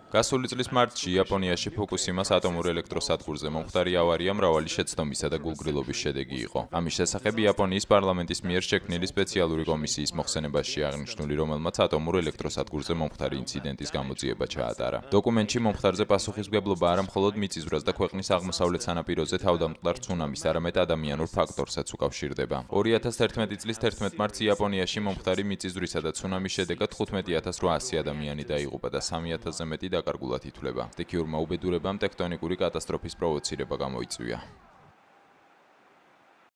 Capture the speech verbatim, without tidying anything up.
გასული წლის მარტში იაპონიაში ფუკუსიმას ატომურ ელექტროსადგურზე მომხდარი ავარია მრავალი შეცდომისა და გულგრილობის შედეგი იყო. ამის შესახებ იაპონიის პარლამენტის მიერ შექმნილი სპეციალური კომისიის მოხსენებაში აღნიშნული, რომელმაც ატომურ ელექტროსადგურზე მომხდარი ინციდენტის გამოძიება ჩაატარა. დოკუმენტში მომხდარზე პასუხისმგებლობა არა მხოლოდ მიწისძვრას და ქვეყნის აღმოსავლეთ სანაპიროზე თავდამტყარ ცუნამის, არამედ ადამიანურ ფაქტორსაც უკავშირდება. ორი ათას თერთმეტი წლის თერთმეტ მარტს იაპონიაში მომხდარი მიწისძვრისა და ცუნამის შედეგად თხუთმეტი ათას რვაასი ადამიანი დაიღუპა და სამი ათასზე მეტი დაკარგულად ითვლება. სტიქიურმა უბედურებამ ტექტონიკური კატასტროფის პროვოცირება გამოიწვია.